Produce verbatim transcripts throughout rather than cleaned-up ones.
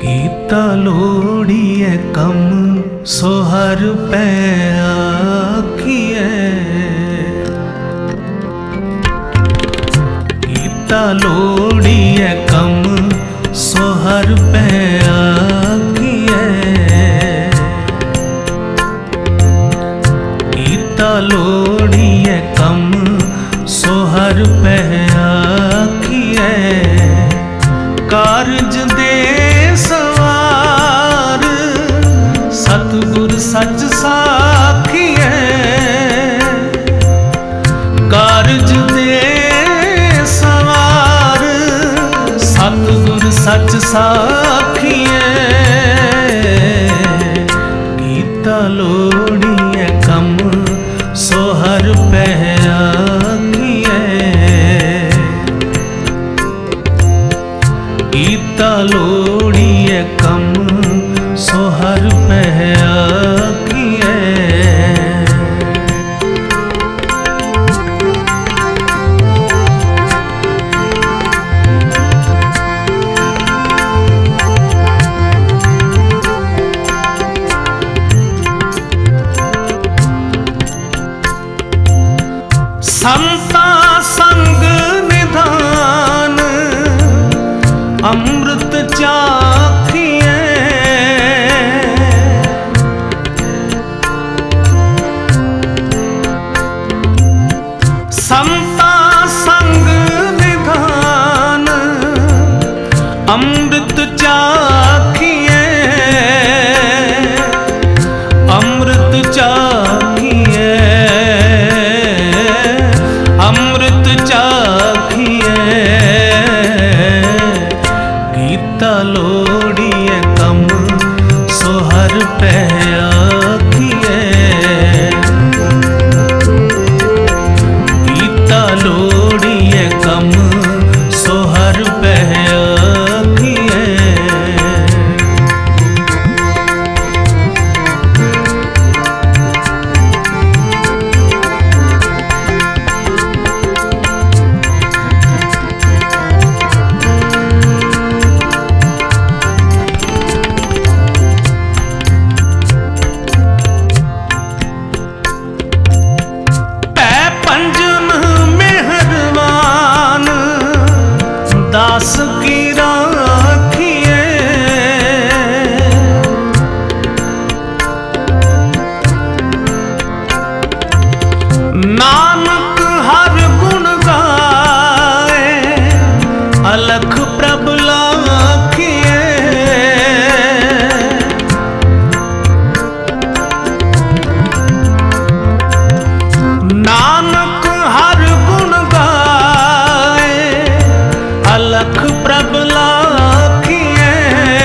कीता लोड़िए कम सोहर पै आखिए, कीता लोड़िए कम सोहर पै आखिए, कीता लोड़िए कम सोहर पै आखिए, कारज दे सवार सतगुर सच साखिए, कारज दे सवार सतगुर सच साखिए, कीता लोड़िए कम सोहर पै आखिए, कीता लोड़िए कम सोहर पै आखिए। संता संग निधान अमृत चाखिए, संता संग निधान अमृत चाखिए, अमृत चाखिए, अमृत चाखिए, कीता लोड़िए कम सोहर पै आखिए, कीता लोड़िए कम सोहर पै आखिए। दास की राखिए, नानक हर गुण गाए अलख प्रभ लाखिए, नानक हर गुण गाए अलख प्रभ लाखिए,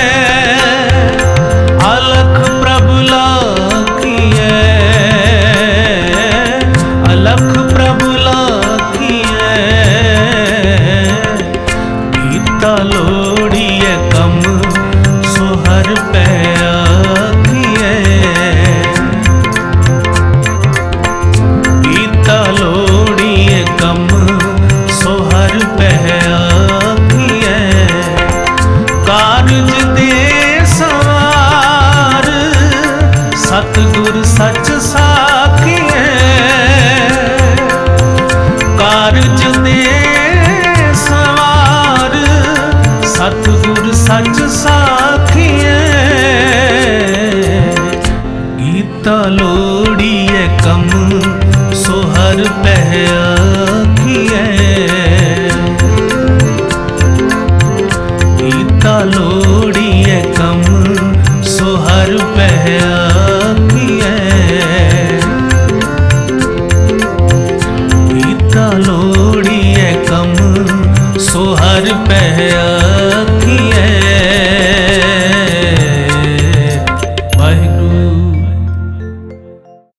अलख प्रभ लाखिए, अलख प्रभ लाखिए, कीता लोड़िए कम सोहर पै आखिए, कीता लोड़िए कम सोहर पै आखिए, कारज दे सवार सतगुर सच साखिए, कारज दे सवार सतगुर सच साखिए,